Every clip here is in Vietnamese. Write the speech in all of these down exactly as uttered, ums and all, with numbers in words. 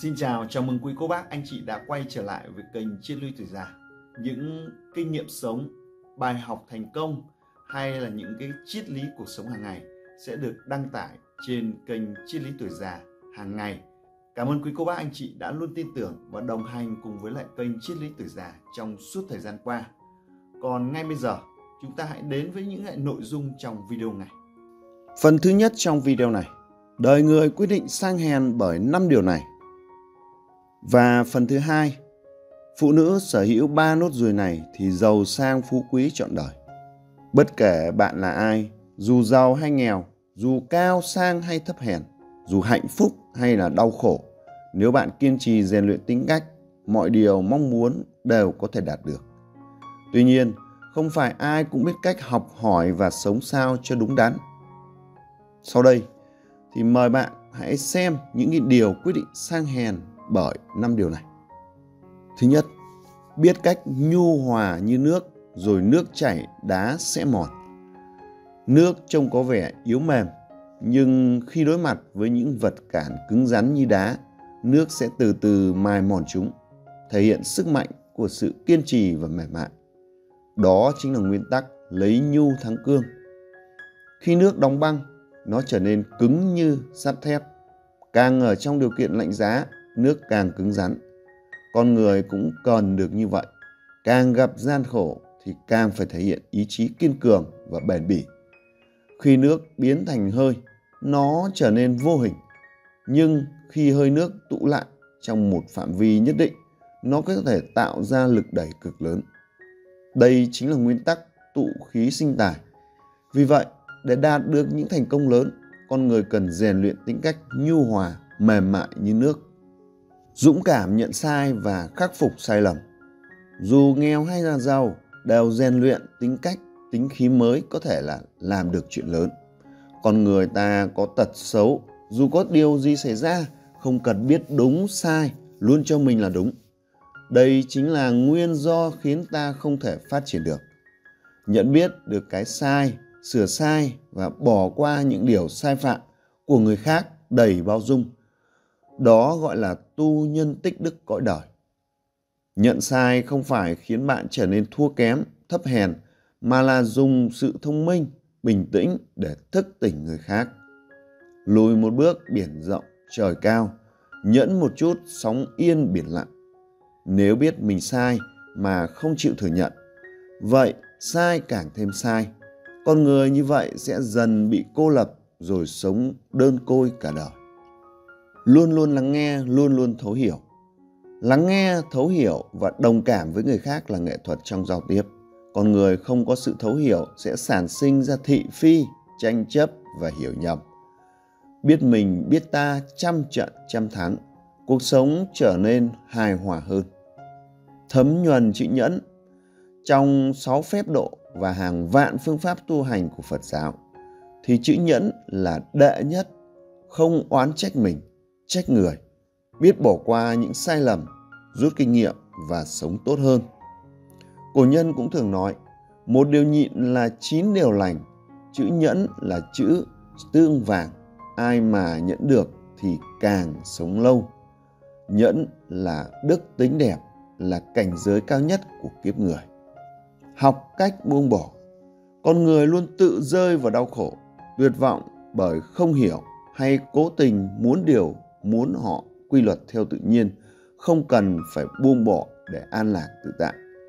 Xin chào, chào mừng quý cô bác anh chị đã quay trở lại với kênh Triết lý tuổi già. Những kinh nghiệm sống, bài học thành công hay là những cái triết lý cuộc sống hàng ngày sẽ được đăng tải trên kênh Triết lý tuổi già hàng ngày. Cảm ơn quý cô bác anh chị đã luôn tin tưởng và đồng hành cùng với lại kênh Triết lý tuổi già trong suốt thời gian qua. Còn ngay bây giờ, chúng ta hãy đến với những lại nội dung trong video này. Phần thứ nhất trong video này, đời người quyết định sang hèn bởi năm điều này. Và phần thứ hai, phụ nữ sở hữu ba nốt ruồi này thì giàu sang phú quý trọn đời. Bất kể bạn là ai, dù giàu hay nghèo, dù cao sang hay thấp hèn, dù hạnh phúc hay là đau khổ, nếu bạn kiên trì rèn luyện tính cách, mọi điều mong muốn đều có thể đạt được. Tuy nhiên, không phải ai cũng biết cách học hỏi và sống sao cho đúng đắn. Sau đây thì mời bạn hãy xem những điều quyết định sang hèn bởi năm điều này. Thứ nhất, biết cách nhu hòa như nước, rồi nước chảy đá sẽ mòn. Nước trông có vẻ yếu mềm, nhưng khi đối mặt với những vật cản cứng rắn như đá, nước sẽ từ từ mài mòn chúng, thể hiện sức mạnh của sự kiên trì và mềm mại. Đó chính là nguyên tắc lấy nhu thắng cương. Khi nước đóng băng, nó trở nên cứng như sắt thép. Càng ở trong điều kiện lạnh giá, nước càng cứng rắn. Con người cũng cần được như vậy. Càng gặp gian khổ thì càng phải thể hiện ý chí kiên cường và bền bỉ. Khi nước biến thành hơi, nó trở nên vô hình. Nhưng khi hơi nước tụ lại trong một phạm vi nhất định, nó có thể tạo ra lực đẩy cực lớn. Đây chính là nguyên tắc tụ khí sinh tài. Vì vậy, để đạt được những thành công lớn, con người cần rèn luyện tính cách nhu hòa, mềm mại như nước. Dũng cảm nhận sai và khắc phục sai lầm. Dù nghèo hay là giàu, đều rèn luyện tính cách, tính khí mới có thể là làm được chuyện lớn. Con người ta có tật xấu, dù có điều gì xảy ra, không cần biết đúng sai, luôn cho mình là đúng. Đây chính là nguyên do khiến ta không thể phát triển được. Nhận biết được cái sai, sửa sai và bỏ qua những điều sai phạm của người khác đầy bao dung. Đó gọi là tu nhân tích đức cõi đời. Nhận sai không phải khiến bạn trở nên thua kém, thấp hèn, mà là dùng sự thông minh, bình tĩnh để thức tỉnh người khác. Lùi một bước biển rộng, trời cao, nhẫn một chút sóng yên biển lặng. Nếu biết mình sai mà không chịu thừa nhận, vậy sai càng thêm sai. Con người như vậy sẽ dần bị cô lập rồi sống đơn côi cả đời. Luôn luôn lắng nghe, luôn luôn thấu hiểu. Lắng nghe, thấu hiểu và đồng cảm với người khác là nghệ thuật trong giao tiếp. Con người không có sự thấu hiểu sẽ sản sinh ra thị phi, tranh chấp và hiểu nhầm. Biết mình, biết ta, trăm trận trăm thắng, cuộc sống trở nên hài hòa hơn. Thấm nhuần chữ nhẫn. Trong sáu phép độ và hàng vạn phương pháp tu hành của Phật giáo, thì chữ nhẫn là đệ nhất, không oán trách mình, trách người, biết bỏ qua những sai lầm, rút kinh nghiệm và sống tốt hơn. Cổ nhân cũng thường nói, một điều nhịn là chín điều lành, chữ nhẫn là chữ tương vàng, ai mà nhẫn được thì càng sống lâu. Nhẫn là đức tính đẹp, là cảnh giới cao nhất của kiếp người. Học cách buông bỏ. Con người luôn tự rơi vào đau khổ, tuyệt vọng bởi không hiểu hay cố tình muốn điều muốn họ quy luật theo tự nhiên, không cần phải buông bỏ để an lạc tự tại.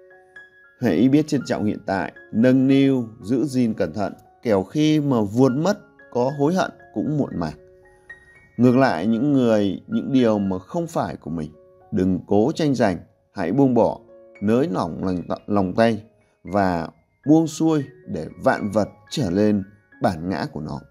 Hãy biết trân trọng hiện tại, nâng niu, giữ gìn cẩn thận, kẻo khi mà vụt mất có hối hận cũng muộn màng. Ngược lại, những người, những điều mà không phải của mình, đừng cố tranh giành, hãy buông bỏ, nới lỏng lòng, lòng tay và buông xuôi để vạn vật trở lên bản ngã của nó.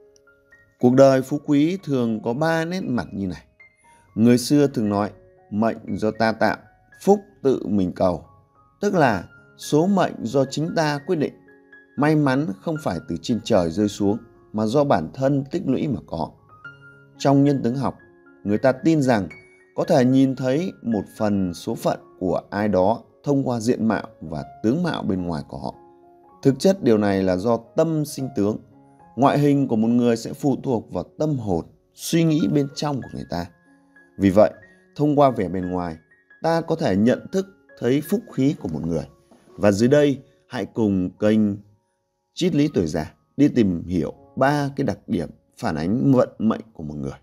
Cuộc đời phú quý thường có ba nét mặt như này. Người xưa thường nói, mệnh do ta tạo, phúc tự mình cầu. Tức là số mệnh do chính ta quyết định. May mắn không phải từ trên trời rơi xuống, mà do bản thân tích lũy mà có. Trong nhân tướng học, người ta tin rằng có thể nhìn thấy một phần số phận của ai đó thông qua diện mạo và tướng mạo bên ngoài của họ. Thực chất điều này là do tâm sinh tướng. Ngoại hình của một người sẽ phụ thuộc vào tâm hồn, suy nghĩ bên trong của người ta. Vì vậy, Thông qua vẻ bề ngoài, ta có thể nhận thức thấy phúc khí của một người. Và dưới đây, hãy cùng kênh Triết lý tuổi già đi tìm hiểu ba cái đặc điểm phản ánh vận mệnh của một người.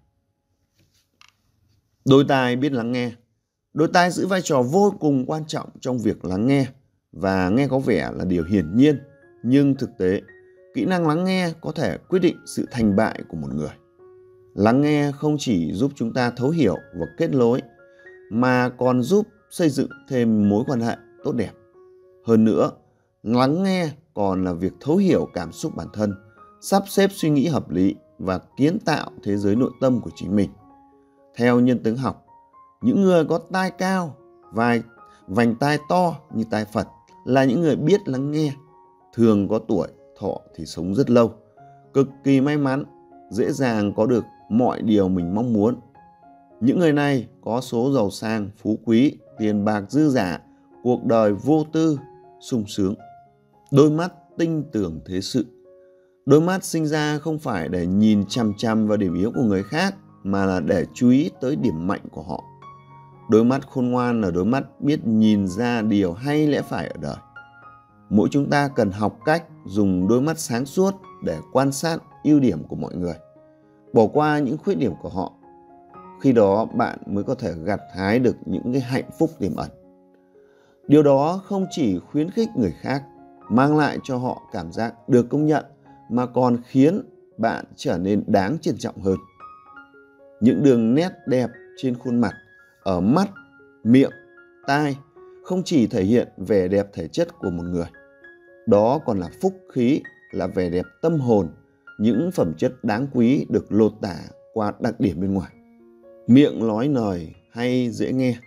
Đôi tai biết lắng nghe. Đôi tai giữ vai trò vô cùng quan trọng trong việc lắng nghe, và nghe có vẻ là điều hiển nhiên, nhưng thực tế, kỹ năng lắng nghe có thể quyết định sự thành bại của một người. Lắng nghe không chỉ giúp chúng ta thấu hiểu và kết nối, mà còn giúp xây dựng thêm mối quan hệ tốt đẹp. Hơn nữa, lắng nghe còn là việc thấu hiểu cảm xúc bản thân, sắp xếp suy nghĩ hợp lý và kiến tạo thế giới nội tâm của chính mình. Theo nhân tướng học, những người có tai cao, vai, vành tai to như tai Phật là những người biết lắng nghe, thường có tuổi thọ thì sống rất lâu, cực kỳ may mắn, dễ dàng có được mọi điều mình mong muốn. Những người này có số giàu sang, phú quý, tiền bạc dư dả, cuộc đời vô tư, sung sướng. Đôi mắt tinh tường thế sự. Đôi mắt sinh ra không phải để nhìn chằm chằm vào điểm yếu của người khác, mà là để chú ý tới điểm mạnh của họ. Đôi mắt khôn ngoan là đôi mắt biết nhìn ra điều hay lẽ phải ở đời. Mỗi chúng ta cần học cách dùng đôi mắt sáng suốt để quan sát ưu điểm của mọi người, bỏ qua những khuyết điểm của họ. Khi đó bạn mới có thể gặt hái được những cái hạnh phúc tiềm ẩn. Điều đó không chỉ khuyến khích người khác, mang lại cho họ cảm giác được công nhận, mà còn khiến bạn trở nên đáng trân trọng hơn. Những đường nét đẹp trên khuôn mặt, ở mắt, miệng, tai không chỉ thể hiện vẻ đẹp thể chất của một người. Đó còn là phúc khí, là vẻ đẹp tâm hồn, những phẩm chất đáng quý được lột tả qua đặc điểm bên ngoài. Miệng nói lời hay dễ nghe.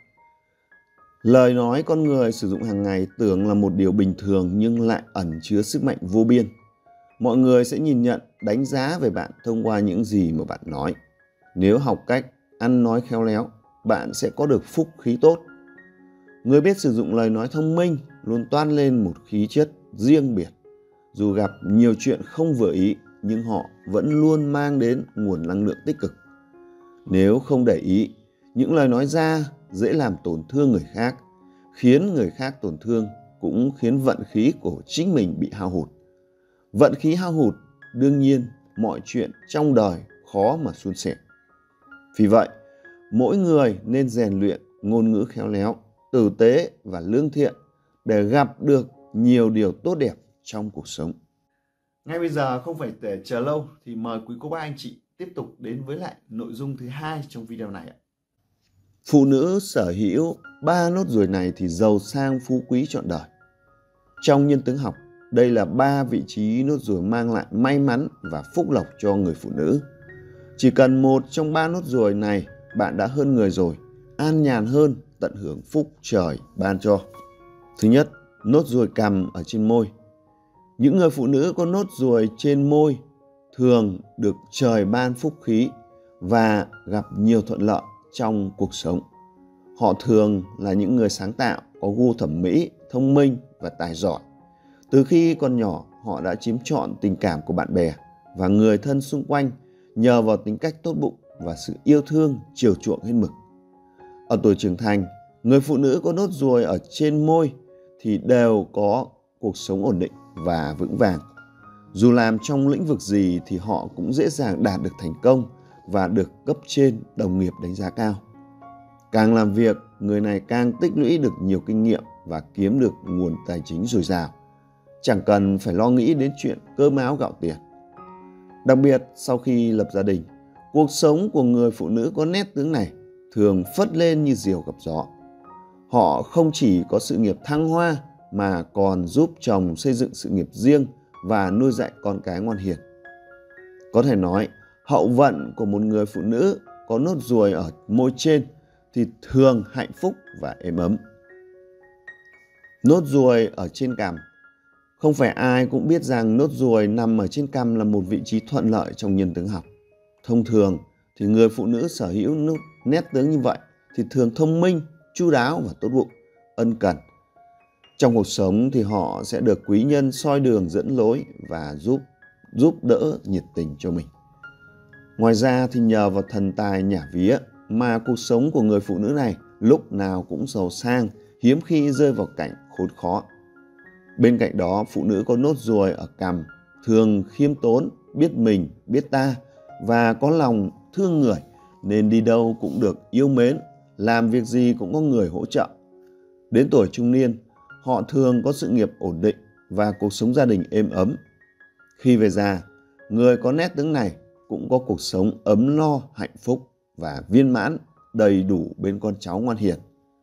Lời nói con người sử dụng hàng ngày tưởng là một điều bình thường nhưng lại ẩn chứa sức mạnh vô biên. Mọi người sẽ nhìn nhận, đánh giá về bạn thông qua những gì mà bạn nói. Nếu học cách ăn nói khéo léo, bạn sẽ có được phúc khí tốt. Người biết sử dụng lời nói thông minh luôn toát lên một khí chất riêng biệt. Dù gặp nhiều chuyện không vừa ý, nhưng họ vẫn luôn mang đến nguồn năng lượng tích cực. Nếu không để ý, những lời nói ra dễ làm tổn thương người khác, khiến người khác tổn thương, cũng khiến vận khí của chính mình bị hao hụt. Vận khí hao hụt, đương nhiên mọi chuyện trong đời khó mà suôn sẻ. Vì vậy, mỗi người nên rèn luyện ngôn ngữ khéo léo, tử tế và lương thiện để gặp được nhiều điều tốt đẹp trong cuộc sống. Ngay bây giờ không phải để chờ lâu thì mời quý cô bác anh chị tiếp tục đến với lại nội dung thứ hai trong video này. Phụ nữ sở hữu ba nốt ruồi này thì giàu sang phú quý trọn đời. Trong nhân tướng học, đây là ba vị trí nốt ruồi mang lại may mắn và phúc lộc cho người phụ nữ. Chỉ cần một trong ba nốt ruồi này, bạn đã hơn người rồi, an nhàn hơn, tận hưởng phúc trời ban cho. Thứ nhất, nốt ruồi cằm ở trên môi. Những người phụ nữ có nốt ruồi trên môi thường được trời ban phúc khí và gặp nhiều thuận lợi trong cuộc sống. Họ thường là những người sáng tạo, có gu thẩm mỹ, thông minh và tài giỏi. Từ khi còn nhỏ, họ đã chiếm trọn tình cảm của bạn bè và người thân xung quanh nhờ vào tính cách tốt bụng và sự yêu thương, chiều chuộng hết mực. Ở tuổi trưởng thành, người phụ nữ có nốt ruồi ở trên môi thì đều có cuộc sống ổn định và vững vàng. Dù làm trong lĩnh vực gì thì họ cũng dễ dàng đạt được thành công và được cấp trên, đồng nghiệp đánh giá cao. Càng làm việc, người này càng tích lũy được nhiều kinh nghiệm và kiếm được nguồn tài chính dồi dào. Chẳng cần phải lo nghĩ đến chuyện cơm áo gạo tiền. Đặc biệt sau khi lập gia đình, cuộc sống của người phụ nữ có nét tướng này thường phất lên như diều gặp gió. Họ không chỉ có sự nghiệp thăng hoa mà còn giúp chồng xây dựng sự nghiệp riêng và nuôi dạy con cái ngoan hiền. Có thể nói, hậu vận của một người phụ nữ có nốt ruồi ở môi trên thì thường hạnh phúc và êm ấm. Nốt ruồi ở trên cằm. Không phải ai cũng biết rằng nốt ruồi nằm ở trên cằm là một vị trí thuận lợi trong nhân tướng học. Thông thường thì người phụ nữ sở hữu nét tướng như vậy thì thường thông minh, chu đáo và tốt bụng, ân cần. Trong cuộc sống thì họ sẽ được quý nhân soi đường dẫn lối và giúp giúp đỡ nhiệt tình cho mình. Ngoài ra thì nhờ vào thần tài nhả vía, mà cuộc sống của người phụ nữ này lúc nào cũng giàu sang, hiếm khi rơi vào cảnh khốn khó. Bên cạnh đó, phụ nữ có nốt ruồi ở cằm thường khiêm tốn, biết mình, biết ta và có lòng thương người, nên đi đâu cũng được yêu mến, làm việc gì cũng có người hỗ trợ. Đến tuổi trung niên, họ thường có sự nghiệp ổn định và cuộc sống gia đình êm ấm. Khi về già, người có nét tướng này cũng có cuộc sống ấm no, hạnh phúc và viên mãn, đầy đủ bên con cháu ngoan hiền.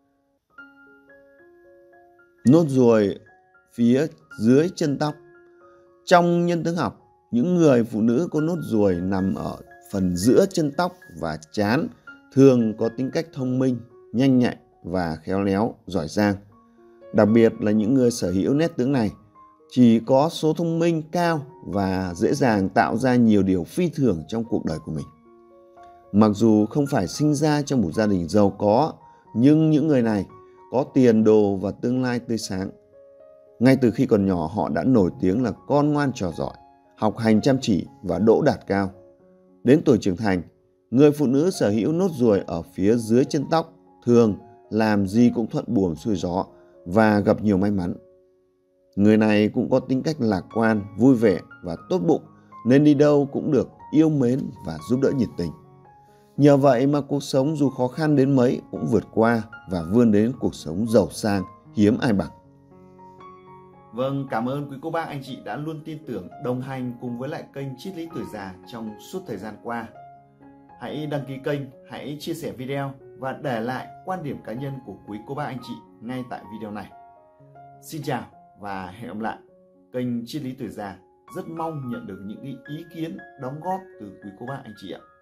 Nốt ruồi phía dưới chân tóc. Trong nhân tướng học, những người phụ nữ có nốt ruồi nằm ở phần giữa chân tóc và trán thường có tính cách thông minh, nhanh nhạy và khéo léo, giỏi giang. Đặc biệt là những người sở hữu nét tướng này chỉ có số thông minh cao và dễ dàng tạo ra nhiều điều phi thường trong cuộc đời của mình. Mặc dù không phải sinh ra trong một gia đình giàu có, nhưng những người này có tiền đồ và tương lai tươi sáng. Ngay từ khi còn nhỏ, họ đã nổi tiếng là con ngoan trò giỏi, học hành chăm chỉ và đỗ đạt cao. Đến tuổi trưởng thành, người phụ nữ sở hữu nốt ruồi ở phía dưới chân tóc thường làm gì cũng thuận buồm xuôi gió và gặp nhiều may mắn. Người này cũng có tính cách lạc quan, vui vẻ và tốt bụng, nên đi đâu cũng được yêu mến và giúp đỡ nhiệt tình. Nhờ vậy mà cuộc sống dù khó khăn đến mấy cũng vượt qua và vươn đến cuộc sống giàu sang, hiếm ai bằng. Vâng, cảm ơn quý cô bác anh chị đã luôn tin tưởng, đồng hành cùng với lại kênh Triết lý tuổi già trong suốt thời gian qua. Hãy đăng ký kênh, hãy chia sẻ video và để lại quan điểm cá nhân của quý cô bác anh chị ngay tại video này. Xin chào và hẹn gặp lại. Kênh Triết lý tuổi già rất mong nhận được những ý kiến, đóng góp từ quý cô bác anh chị ạ.